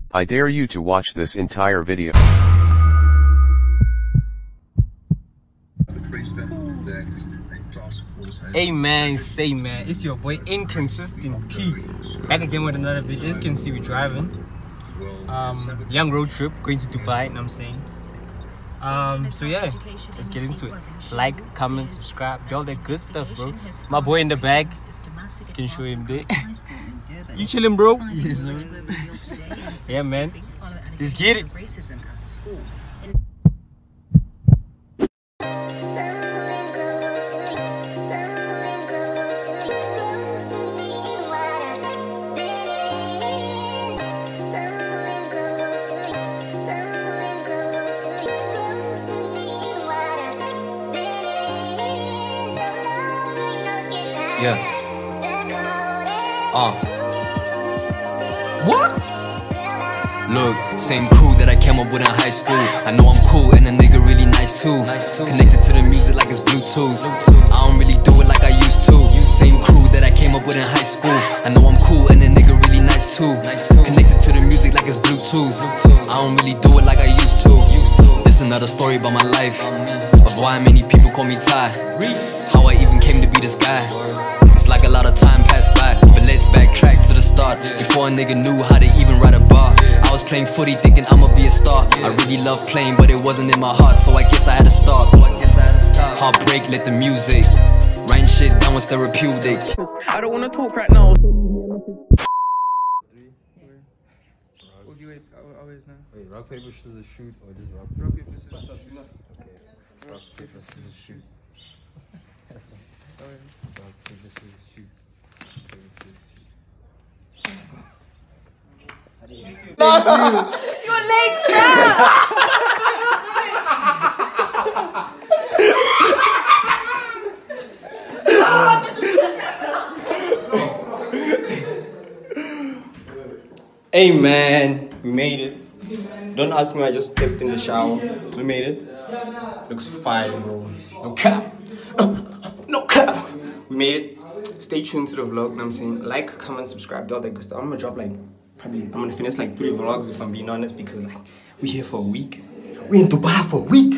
I dare you to watch this entire video. Hey man, say man, it's your boy Inconsistent P, back again with another video. As you can see, we're driving. Young road trip, going to Dubai, you know what I'm saying? So yeah, let's get into it. Like, comment, subscribe, do all that good stuff, bro. My boy in the bag, can show him there. You chilling, bro? Yes, sir. Yeah, man. Let's get it. Yeah. What? Look, same crew that I came up with in high school. I know I'm cool and a nigga really nice too. Connected to the music like it's Bluetooth. I don't really do it like I used to. Same crew that I came up with in high school. I know I'm cool and a nigga really nice too. Connected to the music like it's Bluetooth. I don't really do it like I used to. This another story about my life, of why many people call me Ty. How I even came to be this guy. It's like a lot of time passed by, but let's backtrack to the start. Before a nigga knew how to even write a bar, I was playing footy thinking I'ma be a star. I really love playing, but it wasn't in my heart, so I guess I had to start. Heartbreak, let the music. Writing shit down was therapeutic. I don't wanna talk right now. Wait, rock, paper, scissors, shoot, or just rock, paper, scissors, shoot? Okay. Rock, paper, scissors, shoot. Rock, paper, scissors, shoot. You're late now! Hey man, we made it. Don't ask me, I just stepped in the shower. We made it. Looks fine, bro. No cap. No cap. We made it. Stay tuned to the vlog, you know what I'm saying? Like, comment, subscribe, do all that good stuff. I'm gonna drop like, probably, I'm gonna finish like 3 vlogs if I'm being honest, because like, we here for a week. We in Dubai for a week.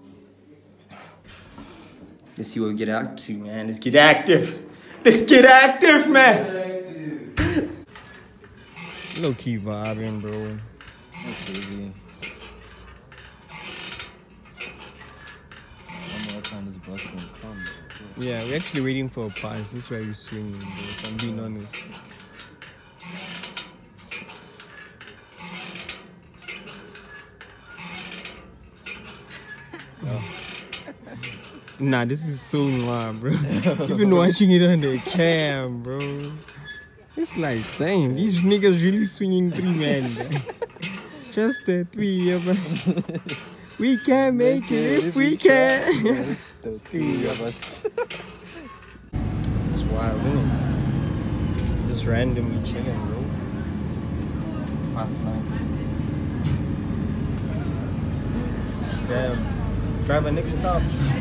Let's see what we get up to, man. Let's get active. Let's get active, man. Low key vibing, bro. That's crazy. I don't know what time this bus gonna come, bro. Yeah, we're actually waiting for a pass. This is where we're swinging, bro, if I'm being honest. Nah, this is so noir, bro. You've been watching it on the cam, bro. It's like, damn, these niggas really swinging 3 men, bro. Just the 3 of us. We can make it if we can. The 3 of us. It's wild, isn't it? Just randomly chilling, bro. Past life. Damn. Driver, next stop.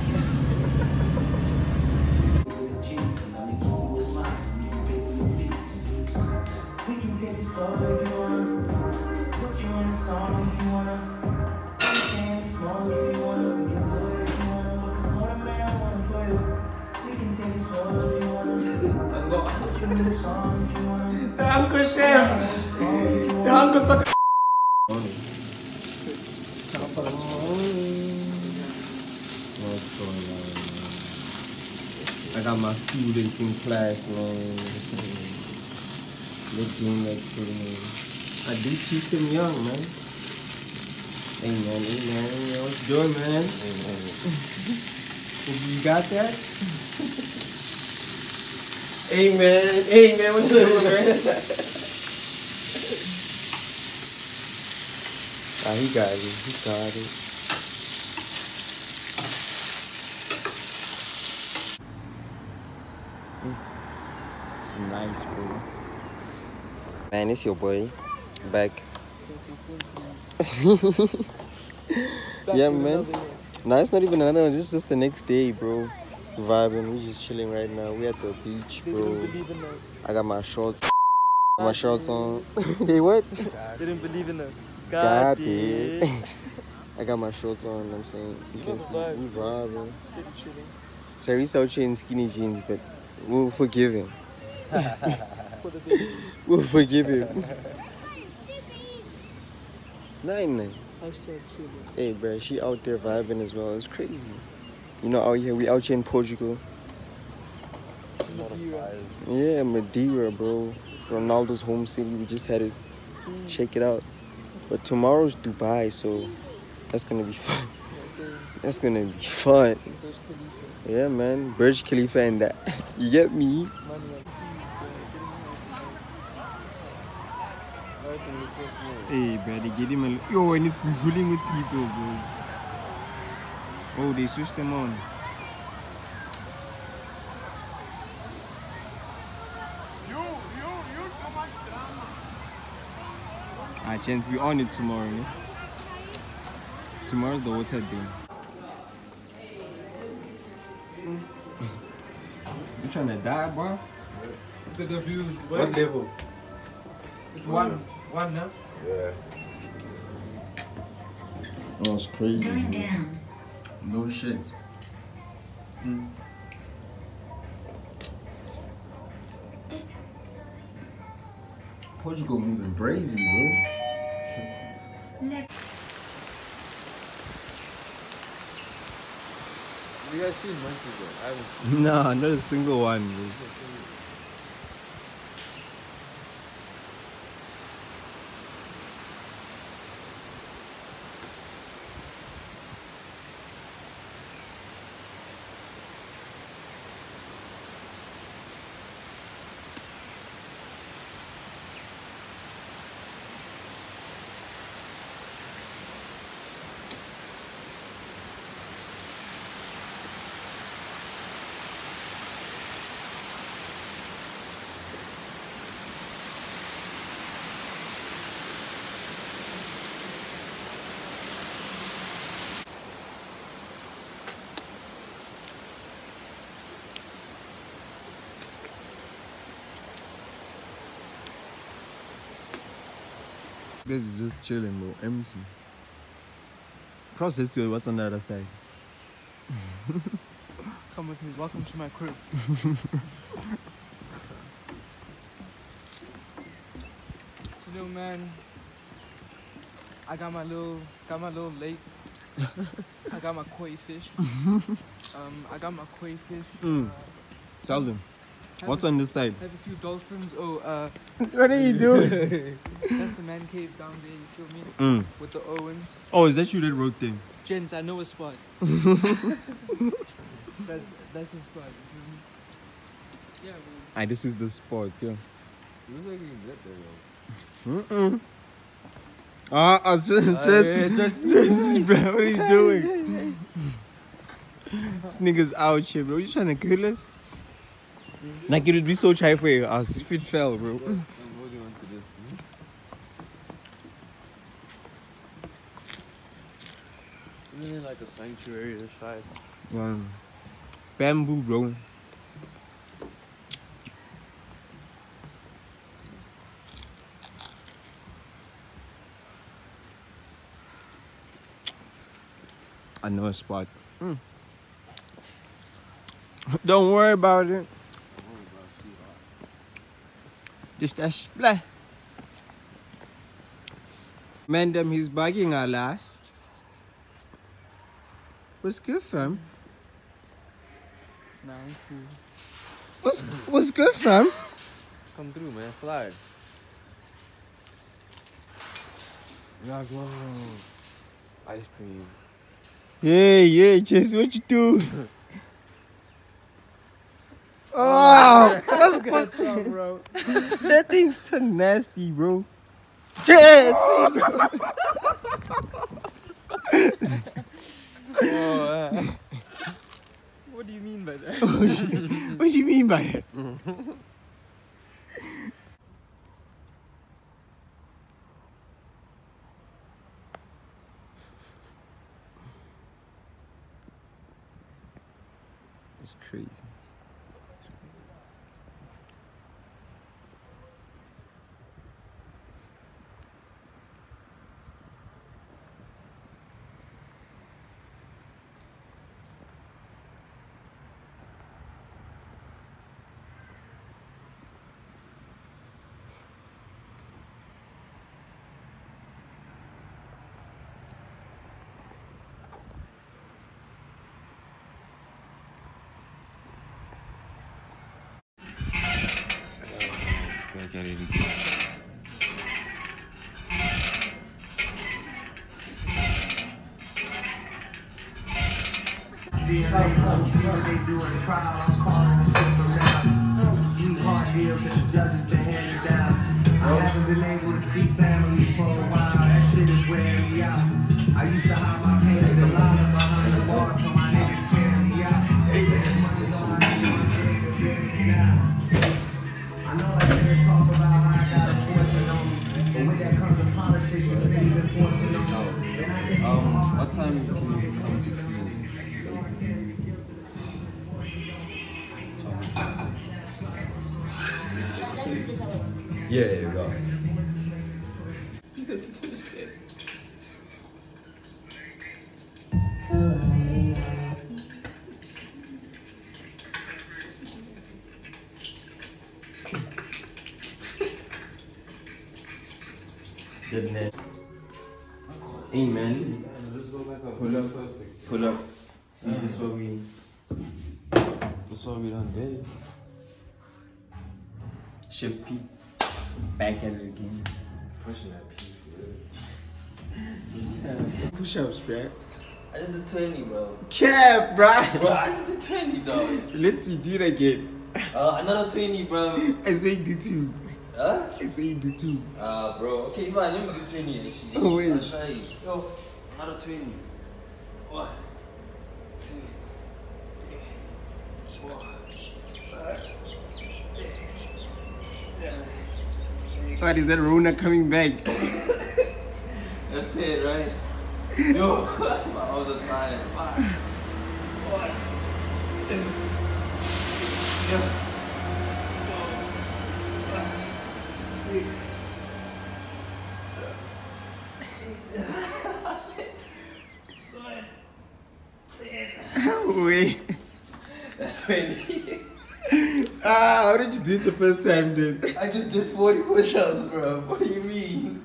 The Uncle Chef! The Uncle Sucker! I got my students in class, man. They're doing that too, man. I do teach them young, man. Hey, man, yo, what's good, man? You got that? Hey, man, what's good, man? He got it, Nice, bro. Man, it's your boy. Back. Yeah, man. No, it's not even another one. This is just the next day, bro. Vibing. We just chilling right now. We at the beach, bro. I got my shorts. My shorts on. They what? They didn't believe in us. God damn. I got my shorts on, I'm saying. You can see we vibing. Steady chilling. Teresa out here in skinny jeans, but we'll forgive him. For the baby. We'll forgive him. 9-9. Hashtag chilling. Hey, bro, she out there vibing as well. It's crazy. You know, out here, we out here in Portugal. Madeira. Yeah, Madeira, bro. Ronaldo's home city. We just had to check it out. But tomorrow's Dubai, so that's gonna be fun. That's gonna be fun. Yeah, man. Burj Khalifa and that. You get me? Hey, bro, they get him a... Yo, and it's ruling with people, bro. Oh, they switched them on. Alright, chance, we on it tomorrow, no? Tomorrow's the water day. You trying to die, bro? Look at the views. What level? It's one now. Yeah. That was crazy, bro. No shit. Portugal moving crazy, bro. You guys seen monkeys though? I haven't seen. Nah, not a single one, bro. This is just chilling, bro. Empty. Cross this way, what's on the other side? Come with me. Welcome to my crib. You know, man. I got my little lake. I got my koi fish. I got my koi fish. Tell them. What's on this side? Have a few dolphins. Oh, What are you doing? that's the man cave down there. You feel me? With the Owens. Oh, is that you that wrote thing? Gents, I know a spot. That's the spot. You feel me? Yeah, man. This is the spot, yeah. Looks like you can get there, though. Just, bro, what are you doing? This nigga's out here, bro. You trying to kill us? Like, it would be so shy for us if it fell, bro. I'm holding on to this. Isn't it like a sanctuary this side? Bamboo, bro. I know a spot. Don't worry about it. Just a splat. Man, them he's bugging a lot. What's good, fam? Nah, I'm cool. What's good, fam? Come through, man. Slide. Yeah, go. Ice cream. Yeah, Jesse, what you do? Oh, what's good, bro? That thing's too nasty, bro. Jesse, bro. What do you mean by that? What do you mean by it? It's crazy. look at it again. I haven't been able to see family for a while. That shit is wearing me out. I used to hide my pain and line up behind the bar for my niggas carrying me out. I know I didn't talk about how I got a fortune on me, but when that comes to politics, it's even fortune on me. What time can you come to Yeah, go. Hey man, pull up, pull up. See, this what we done did. Shift P, back at it again. Pushing that P for Yeah. Push-ups, bruh. I just did 20, bro. Cap, bruh. Bro, I just did 20, dog. Let's see, do it again. Another 20, bro. I say do 2. Huh? I say you do 2. Bro. Okay, man, let me do 20 actually. Oh, wait. I'll try it. Yo, another 20. 1, 2, 3, 4, 5. What is that Rona coming back? That's 10, right? Yo, my arms are tired. 5, 1, 2, 6. Wait. That's 20. How did you do it the first time then? I just did 40 push-ups, bro. What do you mean?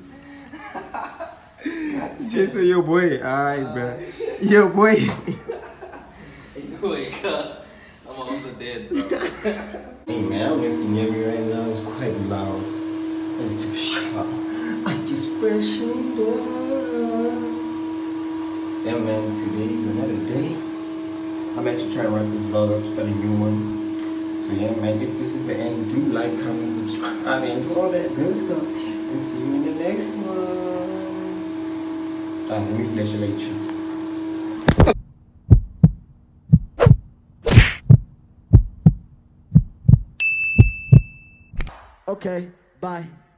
Jason, yo boy. Alright, bro. Yo boy. Wake up. I'm also dead, bro. Hey man, I don't know if you can hear me right now. It's quite loud. I just took a shower. I just freshened up. Yeah man, today's another day. I'm actually trying to wrap this vlog up, start a new one. So yeah man, if this is the end, do like, comment, subscribe, and do all that good stuff. And see you in the next one. Let me flash your light cheeks. Okay, bye.